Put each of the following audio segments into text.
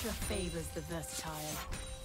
Nature favors the versatile.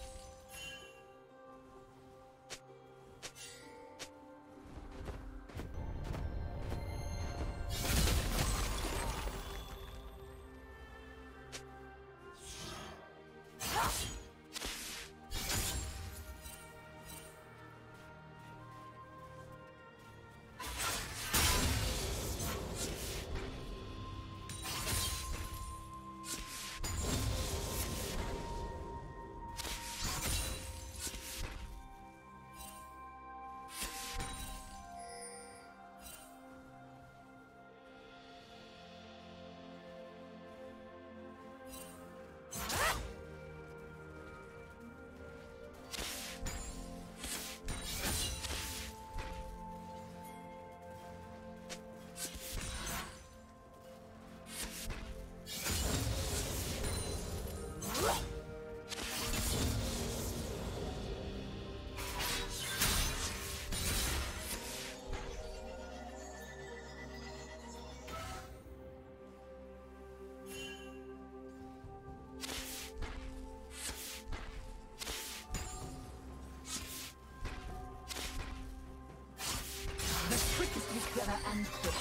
And quick.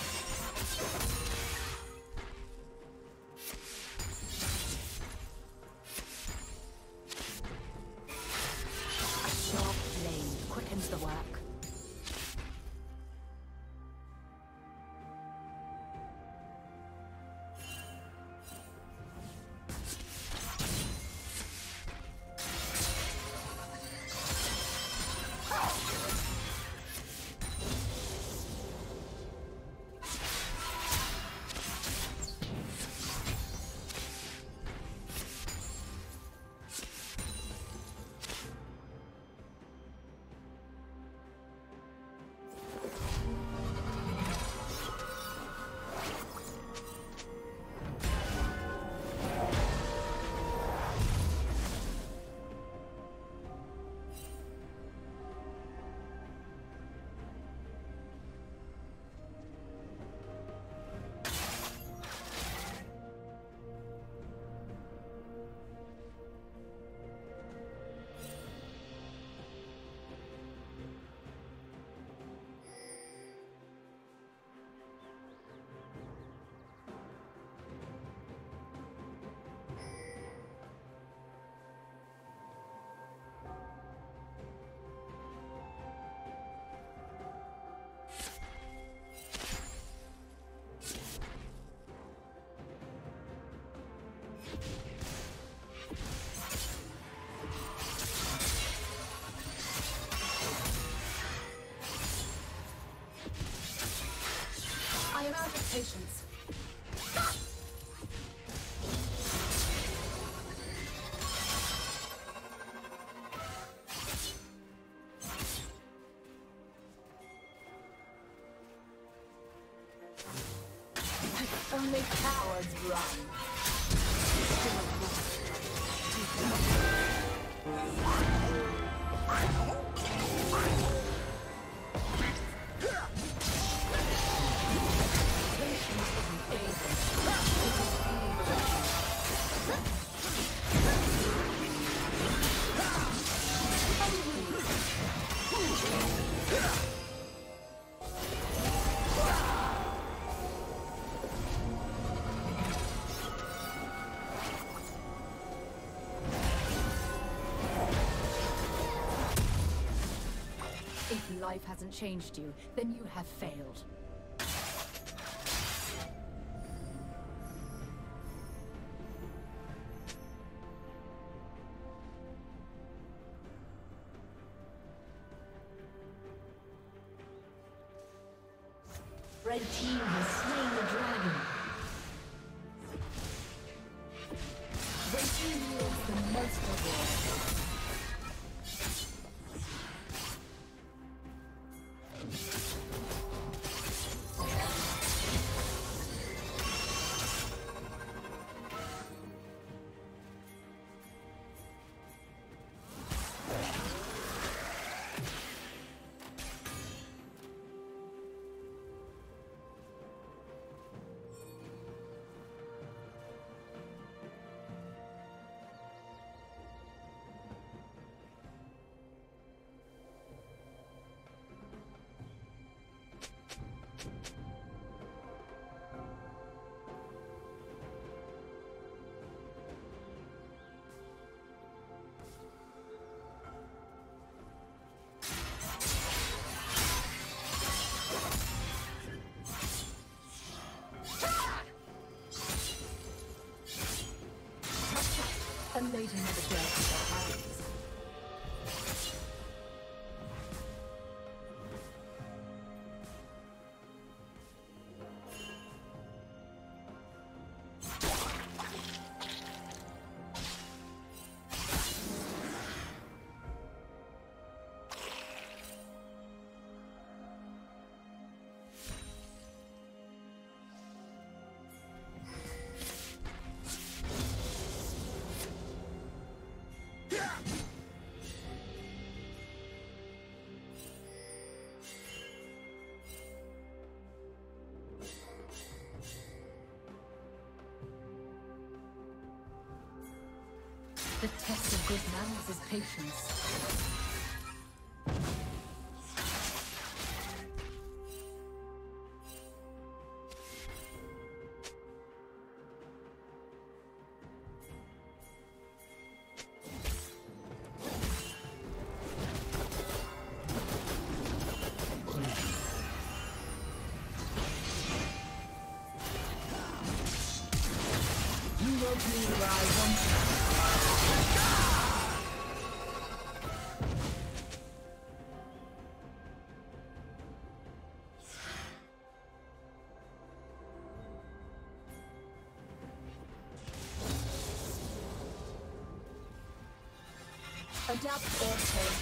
A sharp blade quickens the work. I am out of patience. Only cowards run. If life hasn't changed you, then you have failed. Red team has slain the dragon. Red team yields the most reward. A lady never dealt with her hands. The test of good manners is patience. You will be where I want you. Adapt or take.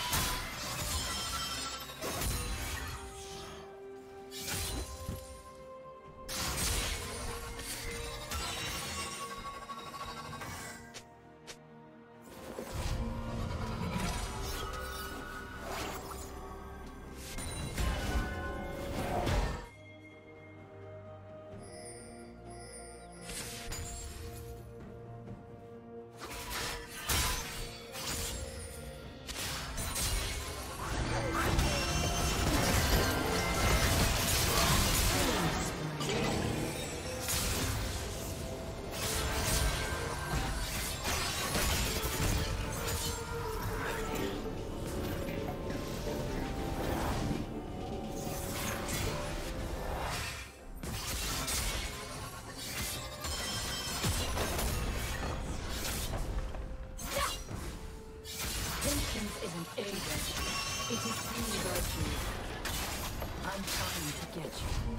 It is true virtue. I'm trying to get you.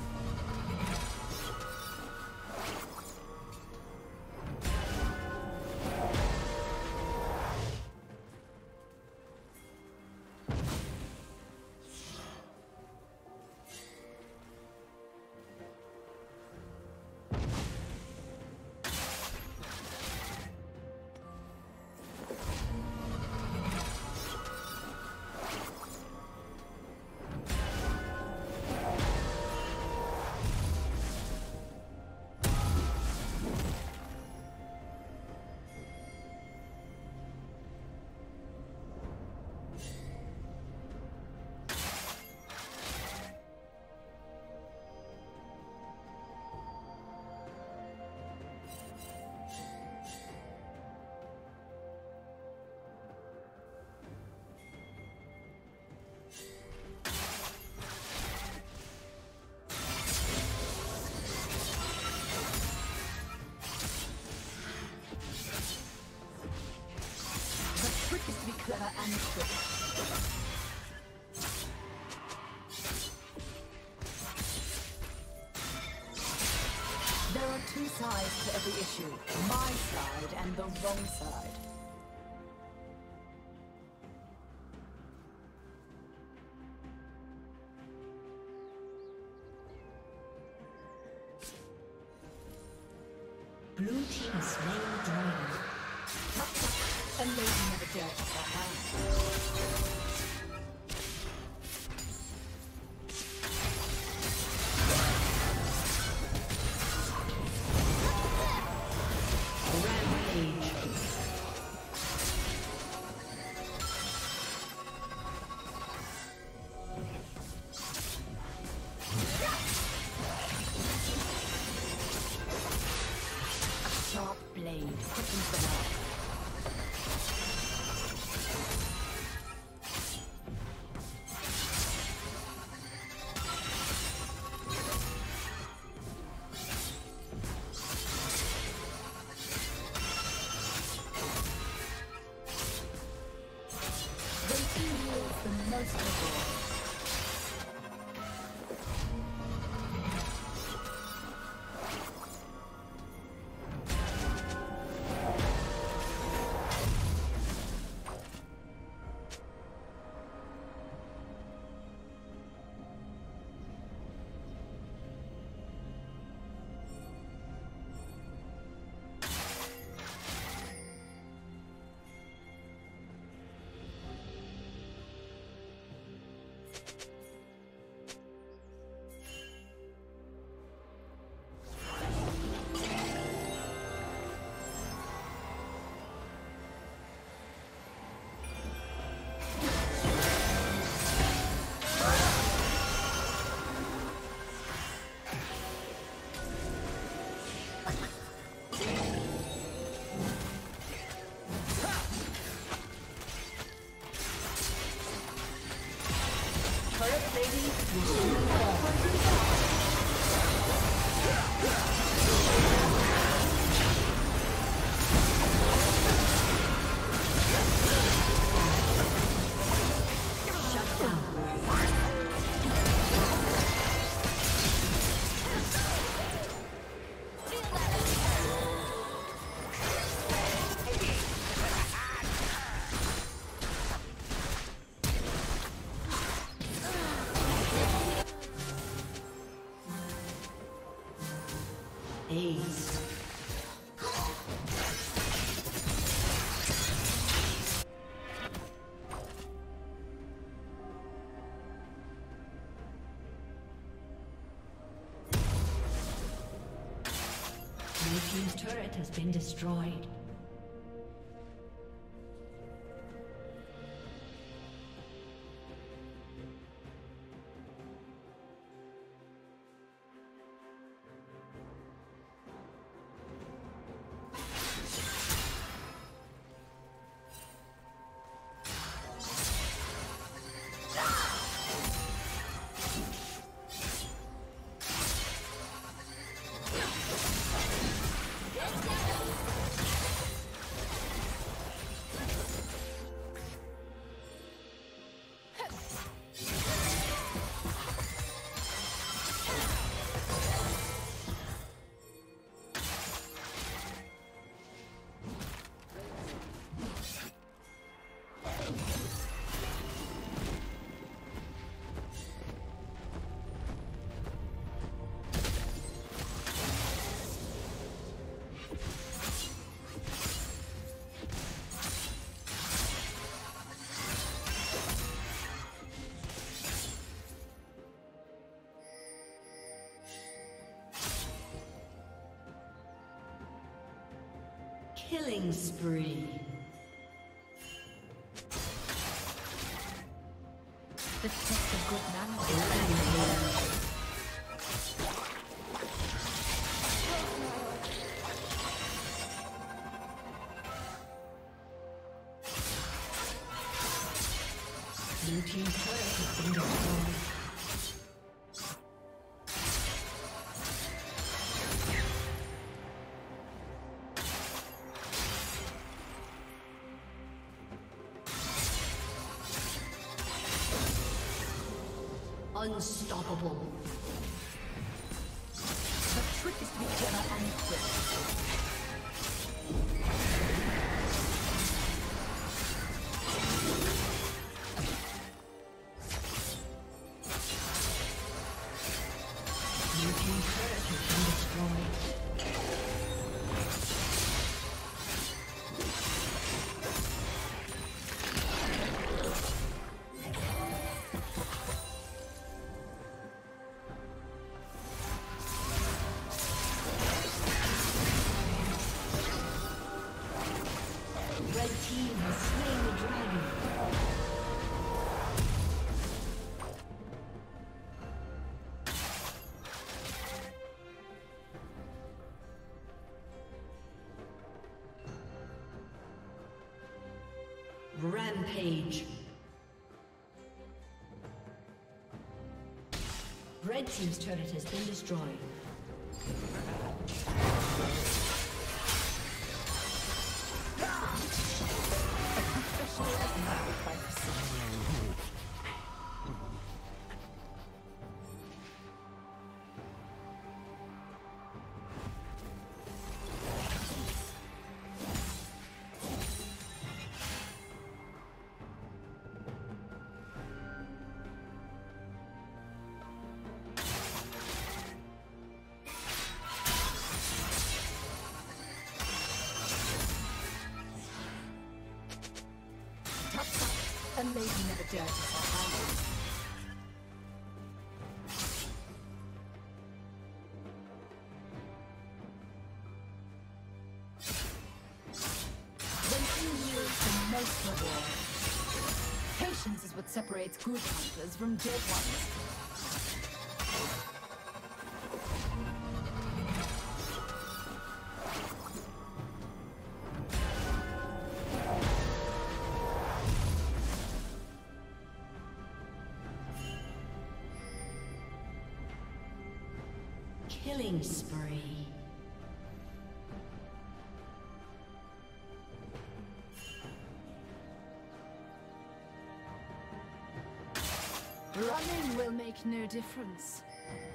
Clever and quick. There are two sides to every issue, my side and the wrong side. Blue team slain the dragon. A lady never dealt with her hands. Sharp blade quickens the life. Most people. Ace. Blue team's turret has been destroyed. Killing spree. The test of good manners. Blue team's turret has been destroyed. Unstoppable. The trick is to be clever and quick. Blue team's turret has been destroyed. Rampage. Red team's turret has been destroyed. A lady never dirties her hands. When you yield the most reward. Patience is what separates good hunters from dead ones. Killing spree. Running will make no difference.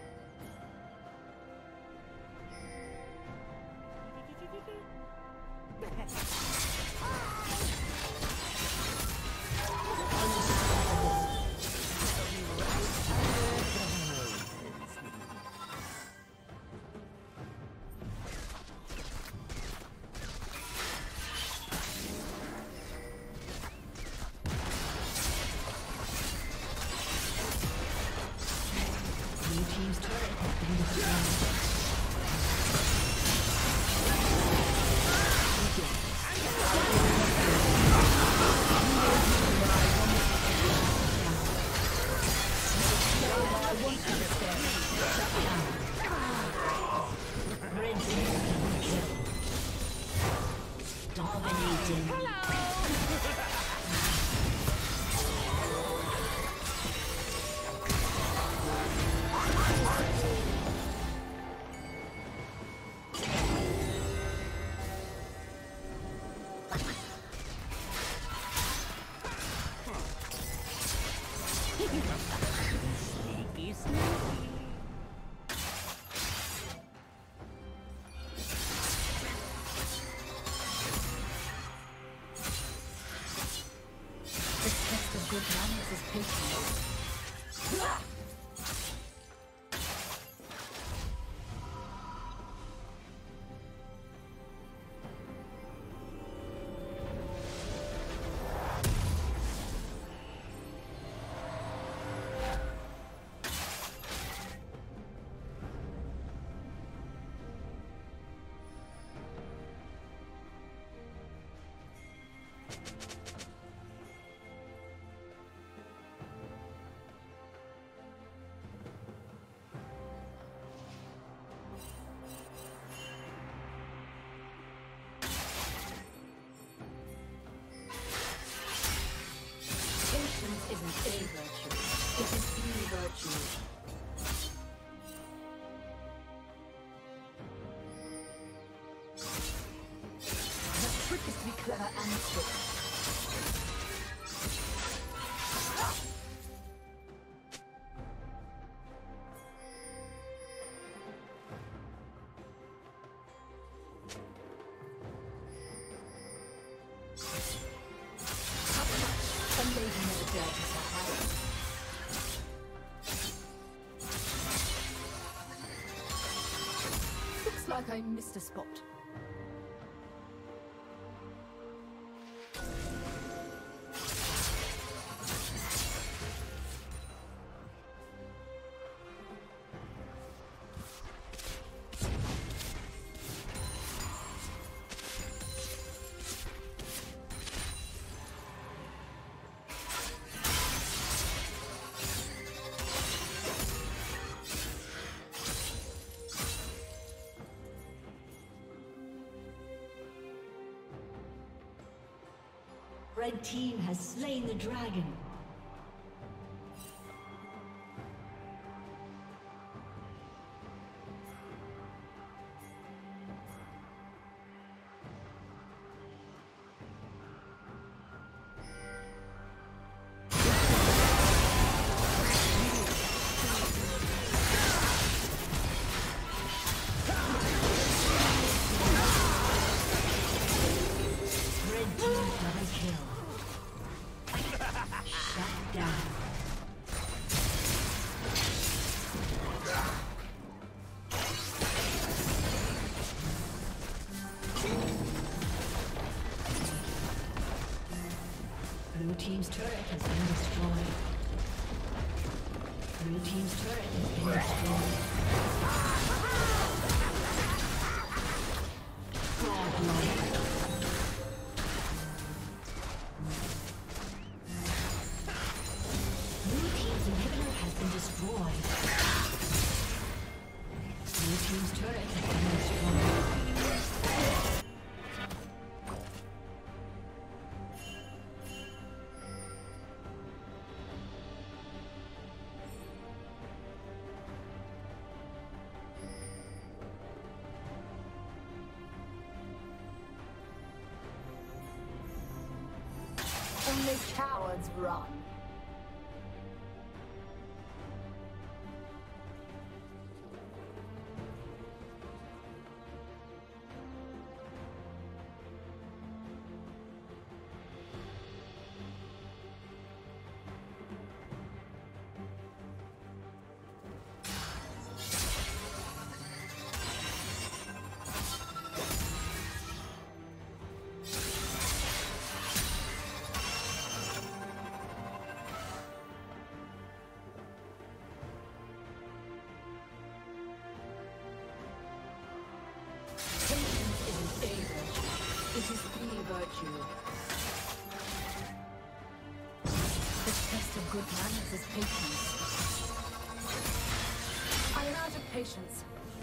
Team's turret has been destroyed. Red team double kill. Dominating. Sneaky, sneaky. The test of good manners is patience. Isn't a virtue, it is the virtue. The trick is to be clever and quick. A lady never dirties her hands. Looks like I missed a spot. Red team has slain the dragon. Blue team's turret has been destroyed. Blue team's turret has been destroyed. Godlike. Blue team's inhibitor has been destroyed. Blue team's turret has been destroyed. Only cowards run. It is the virtue. The test of good manners is patience. I am out of patience.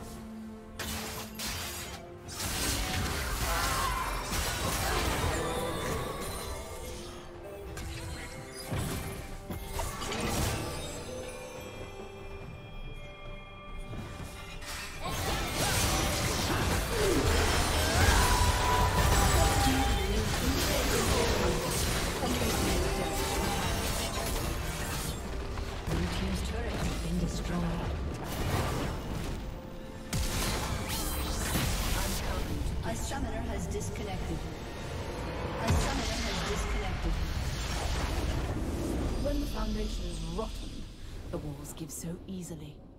Disconnected. A summoner has disconnected. When the foundation is rotten, the walls give so easily.